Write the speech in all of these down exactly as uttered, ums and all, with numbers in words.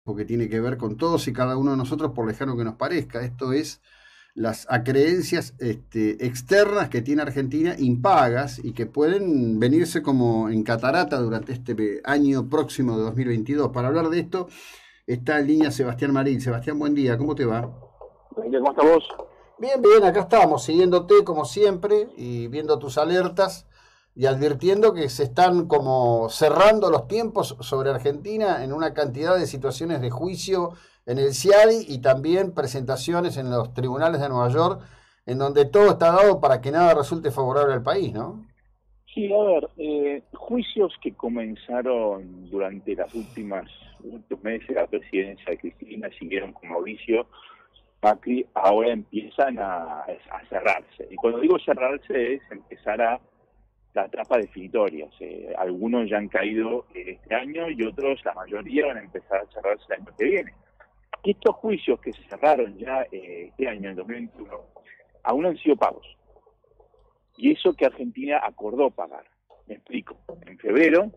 que tiene que ver con todos y cada uno de nosotros, por lejano que nos parezca. Esto es las acreencias este, externas que tiene Argentina impagas y que pueden venirse como en catarata durante este año próximo de dos mil veintidós. Para hablar de esto está en línea Sebastián Marín. Sebastián, buen día, ¿cómo te va? Buen día, ¿cómo estás vos? Bien, bien, acá estamos, siguiéndote como siempre y viendo tus alertas y advirtiendo que se están como cerrando los tiempos sobre Argentina en una cantidad de situaciones de juicio en el CIADI y también presentaciones en los tribunales de Nueva York, en donde todo está dado para que nada resulte favorable al país, ¿no? Sí, a ver, eh, juicios que comenzaron durante las últimas últimos meses de la presidencia de Cristina, siguieron con Mauricio Macri, ahora empiezan a, a cerrarse. Y cuando digo cerrarse es empezar a la etapa definitoria. Eh, algunos ya han caído este año y otros, la mayoría, van a empezar a cerrarse el año que viene. Y estos juicios que se cerraron ya eh, este año, en dos mil veintiuno, aún no han sido pagos. Y eso que Argentina acordó pagar. Me explico. En febrero,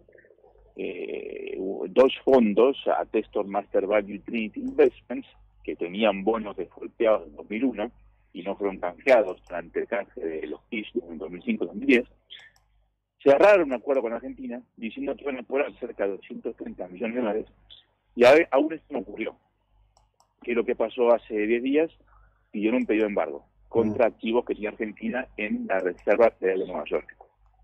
eh, dos fondos, Atestor Master Value Trinity Investments, que tenían bonos defaulteados en dos mil uno y no fueron canjeados durante el canje de los issues en dos mil cinco y dos mil diez, cerraron un acuerdo con Argentina diciendo que iban a cobrar cerca de doscientos treinta millones de dólares, y aún esto no ocurrió. Que es lo que pasó hace diez días, pidieron un pedido de embargo contra activos que tiene Argentina en la Reserva Federal de Nueva York.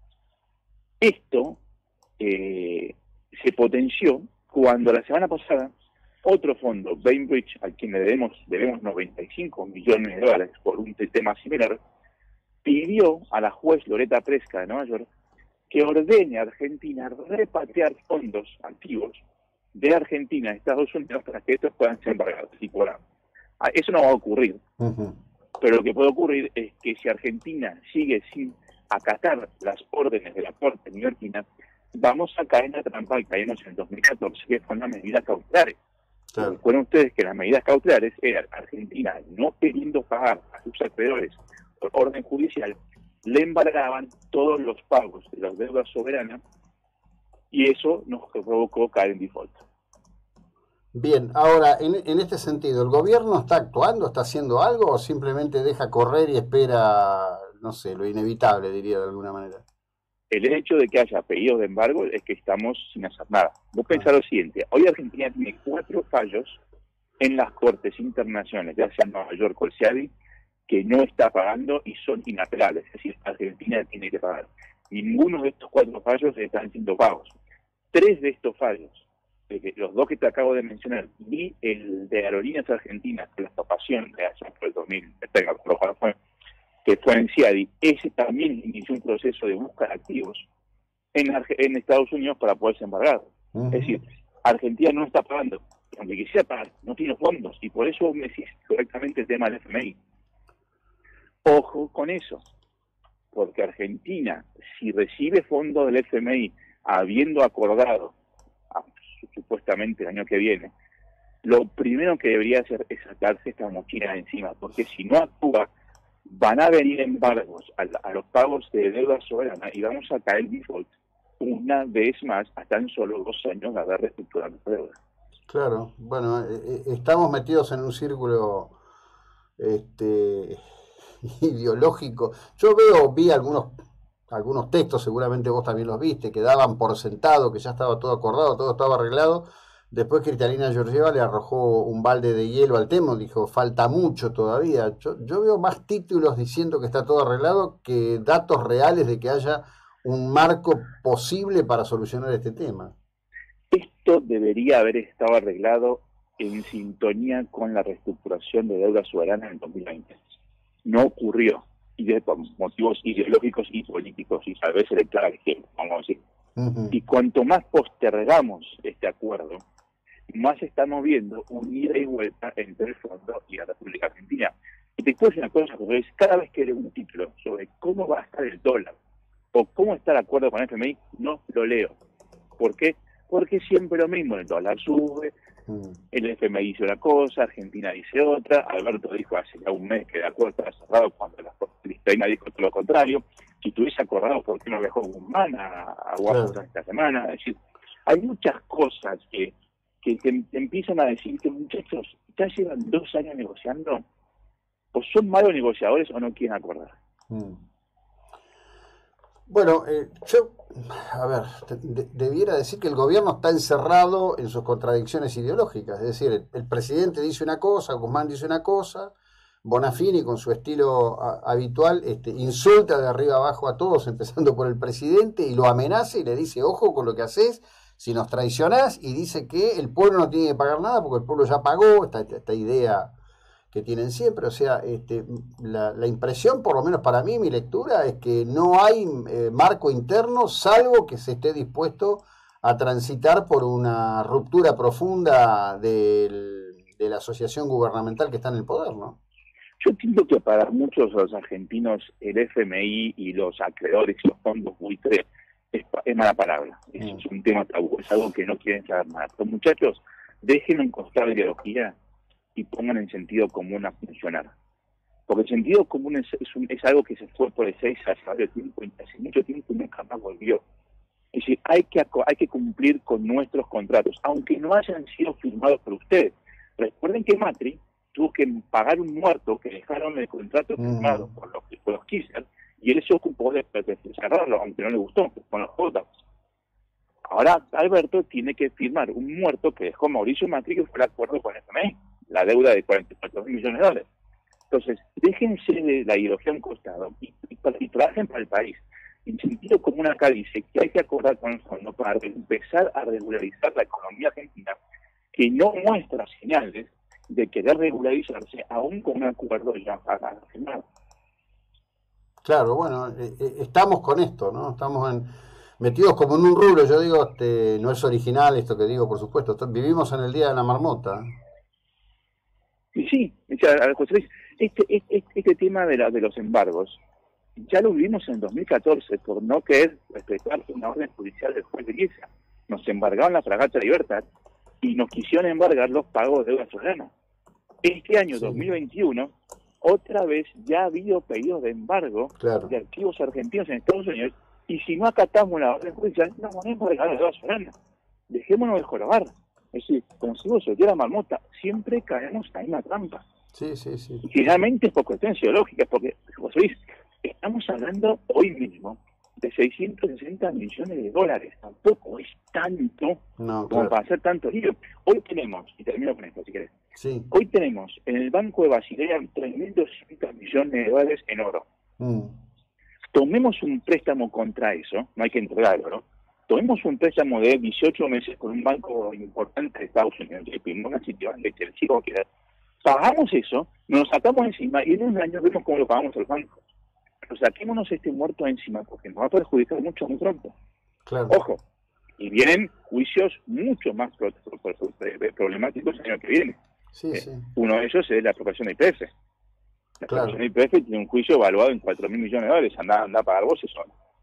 Esto eh, se potenció cuando la semana pasada otro fondo, Bainbridge, al quien le debemos, debemos noventa y cinco millones de dólares por un tema similar, pidió a la juez Loretta Preska de Nueva York que ordene a Argentina repatriar fondos activos de Argentina a Estados Unidos para que estos puedan ser embargados y cobrados. Ah, eso no va a ocurrir. Uh-huh. Pero lo que puede ocurrir es que si Argentina sigue sin acatar las órdenes de la Corte neoyorquina, vamos a caer en la trampa que caímos en el dos mil catorce, que fueron las medidas cautelares. Claro. Recuerden ustedes que las medidas cautelares eran Argentina no queriendo pagar a sus acreedores por orden judicial, le embargaban todos los pagos de las deudas soberanas y eso nos provocó caer en default. Bien, ahora, en, en este sentido, ¿el gobierno está actuando, está haciendo algo o simplemente deja correr y espera, no sé, lo inevitable, diría de alguna manera? El hecho de que haya pedidos de embargo es que estamos sin hacer nada. Vos pensás lo siguiente, hoy Argentina tiene cuatro fallos en las cortes internacionales, ya sea en Nueva York o el CIADI, que no está pagando y son inapelables, es decir, Argentina tiene que pagar. Ninguno de estos cuatro fallos están siendo pagos. Tres de estos fallos, los dos que te acabo de mencionar, y el de Aerolíneas Argentinas, que la expropiación de allá por el dos mil, fue, que fue en CIADI, ese también inició un proceso de búsqueda de activos en, en Estados Unidos para poder ser embargado. Uh-huh. Es decir, Argentina no está pagando, aunque quisiera pagar, no tiene fondos, y por eso me decís correctamente el tema del F M I. Ojo con eso, porque Argentina, si recibe fondos del F M I, habiendo acordado, supuestamente el año que viene, lo primero que debería hacer es sacarse esta mochila de encima, porque si no actúa, van a venir embargos a, a los pagos de deuda soberana y vamos a caer en default una vez más a tan solo dos años de haber reestructurado nuestra deuda. Claro, bueno, eh, estamos metidos en un círculo este, ideológico. Yo veo, vi algunos algunos textos, seguramente vos también los viste, que daban por sentado que ya estaba todo acordado, todo estaba arreglado. Después Cristalina Georgieva le arrojó un balde de hielo al tema, dijo, falta mucho todavía. Yo, yo veo más títulos diciendo que está todo arreglado que datos reales de que haya un marco posible para solucionar este tema. Esto debería haber estado arreglado en sintonía con la reestructuración de deuda soberana en el dos mil veinte. No ocurrió. Y de motivos ideológicos y políticos y tal vez electorales, vamos a decir. Uh-huh. Y cuanto más postergamos este acuerdo, más estamos viendo un ida y vuelta entre el fondo y la República Argentina. Y te puedo decir una cosa, porque cada vez que leo un título sobre cómo va a estar el dólar o cómo está el acuerdo con el F M I, no lo leo. ¿Por qué? Porque siempre lo mismo, el dólar sube, uh-huh. el F M I dice una cosa, Argentina dice otra, Alberto dijo hace ya un mes que el acuerdo estaba cerrado cuando la Cristalina dijo todo lo contrario. Si tuviese acordado, ¿por qué no viajó Guzmán a, a Washington claro. esta semana? Es decir, hay muchas cosas que, que te, te empiezan a decir que muchachos, ya llevan dos años negociando, o son malos negociadores o no quieren acordar. Mm. Bueno, eh, yo, a ver, de, debiera decir que el gobierno está encerrado en sus contradicciones ideológicas. Es decir, el, el presidente dice una cosa, Guzmán dice una cosa, Bonafini con su estilo a, habitual este, insulta de arriba abajo a todos, empezando por el presidente, y lo amenaza y le dice, ojo con lo que haces, si nos traicionás, y dice que el pueblo no tiene que pagar nada porque el pueblo ya pagó, esta, esta idea que tienen siempre. O sea, este, la, la impresión, por lo menos para mí, mi lectura, es que no hay eh, marco interno, salvo que se esté dispuesto a transitar por una ruptura profunda del, de la asociación gubernamental que está en el poder, ¿no? Yo entiendo que para muchos de los argentinos el F M I y los acreedores y los fondos buitres es, es mala palabra, es, mm. es un tema tabú, es algo que no quieren saber nada. Pero muchachos, dejen en costar ideología y pongan el sentido común a funcionar. Porque el sentido común es, es, un, es algo que se fue por el seis hace varios tiempo, hace mucho tiempo y nunca más volvió. Es decir, hay que, hay que cumplir con nuestros contratos, aunque no hayan sido firmados por ustedes. Recuerden que Macri tuvo que pagar un muerto que dejaron el contrato firmado mm. por los, por los Kirchner, y él se ocupó de, de cerrarlo, aunque no le gustó, con los J. Ahora Alberto tiene que firmar un muerto que dejó Mauricio Macri, que fue el acuerdo con el F M I, la deuda de cuarenta y cuatro mil millones de dólares. Entonces, déjense de la ideología a un costado y, y, y trabajen para el país. En sentido común acá dice que hay que acordar con el fondo para empezar a regularizar la economía argentina, que no muestra señales de querer regularizarse aún con un acuerdo ya firmado. Claro, bueno, eh, eh, estamos con esto, ¿no? Estamos en, metidos como en un rubro. Yo digo, este, no es original esto que digo, por supuesto. Vivimos en el día de la marmota. Y sí, José Luis, este, este, este tema de, la, de los embargos, ya lo vivimos en dos mil catorce por no querer respetar una orden judicial del juez de Iglesia. Nos embargaron la fragata Libertad y nos quisieron embargar los pagos de deuda soberana. Este año, sí. dos mil veintiuno, otra vez ya ha habido pedidos de embargo claro. de activos argentinos en Estados Unidos, y si no acatamos la orden judicial, no vamos a embargar la deuda soberana. Dejémonos de jorobar. Es decir, como si vos soltara la marmota, siempre caemos en la misma trampa. Sí, sí, sí. Y finalmente es por cuestiones ideológicas, porque, José Luis, estamos hablando hoy mismo de seiscientos sesenta millones de dólares. Tampoco es tanto no, como claro. para hacer tanto lío. Hoy tenemos, y termino con esto si querés, sí. hoy tenemos en el Banco de Basilea tres mil doscientos millones de dólares en oro. Mm. Tomemos un préstamo contra eso, no hay que entregarlo, ¿no? Tomemos un préstamo de dieciocho meses con un banco importante de Estados Unidos, J P Morgan, Citibank, Chelsea, que pagamos eso, nos sacamos encima y en un año vemos cómo lo pagamos al banco. Pero saquémonos este muerto encima porque nos va a perjudicar mucho muy pronto. Claro. Ojo, y vienen juicios mucho más pro pro pro pro problemáticos el año que viene. Sí, eh, sí. Uno de ellos es la apropiación de I P F. La claro. apropiación de I P F tiene un juicio evaluado en cuatro mil millones de dólares. Anda, anda a pagar vos eso.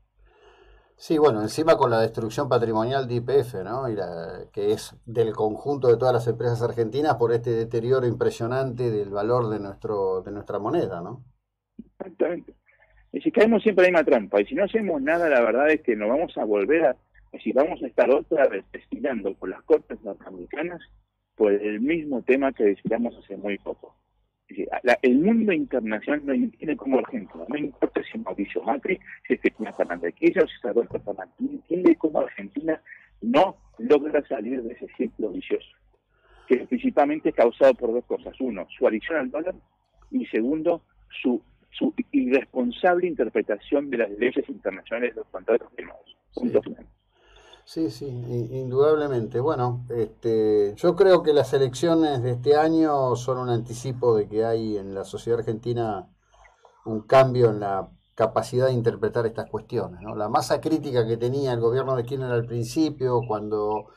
Sí, bueno, encima con la destrucción patrimonial de Y P F, ¿no? Y la, que es del conjunto de todas las empresas argentinas por este deterioro impresionante del valor de nuestro de nuestra moneda, ¿no? Exactamente. Y si caemos siempre en la misma trampa, y si no hacemos nada, la verdad es que nos vamos a volver a, es decir, vamos a estar otra vez desfilando por las cortes norteamericanas por el mismo tema que desfilamos hace muy poco. Es decir, la, el mundo internacional no entiende como Argentina, no importa si Mauricio Macri, si es Cristina Fernández de Kirchner, si es Alberto Fernández, no entiende cómo Argentina no logra salir de ese círculo vicioso, que principalmente es causado por dos cosas: uno, su adicción al dólar, y segundo, su su irresponsable interpretación de las leyes internacionales de los contratos firmados. Punto final. Sí, sí, indudablemente. Bueno, este, yo creo que las elecciones de este año son un anticipo de que hay en la sociedad argentina un cambio en la capacidad de interpretar estas cuestiones, ¿no? La masa crítica que tenía el gobierno de Kirchner al principio, cuando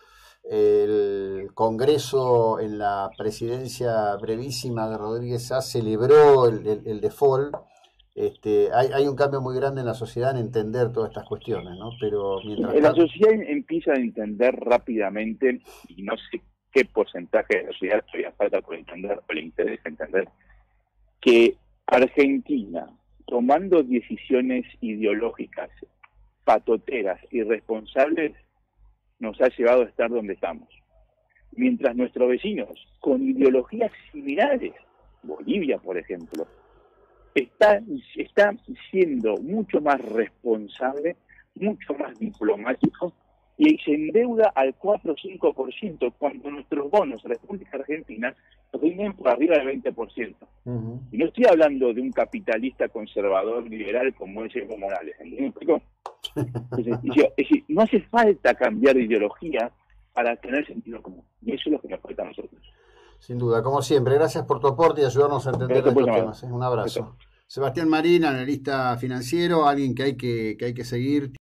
el Congreso en la presidencia brevísima de Rodríguez Sá celebró el, el, el default. Este, hay, hay un cambio muy grande en la sociedad en entender todas estas cuestiones, ¿no? Pero mientras la tanto... sociedad empieza a entender rápidamente, y no sé qué porcentaje de la sociedad todavía falta por entender, o le interesa entender, que Argentina, tomando decisiones ideológicas, patoteras, irresponsables, nos ha llevado a estar donde estamos. mientras nuestros vecinos con ideologías similares, Bolivia por ejemplo, está, está siendo mucho más responsable, mucho más diplomático, y se endeuda al cuatro o cinco por ciento cuando nuestros bonos República Argentina rinden por arriba del veinte por ciento. Uh-huh. Y no estoy hablando de un capitalista conservador liberal como es Evo Morales, ¿entiendes? Es decir, no hace falta cambiar de ideología para tener sentido común, y eso es lo que nos falta a nosotros. Sin duda, como siempre, gracias por tu aporte y ayudarnos a entender estos temas. ¿eh? Un abrazo. Sebastián Marín, analista financiero, alguien que hay que, que hay que seguir.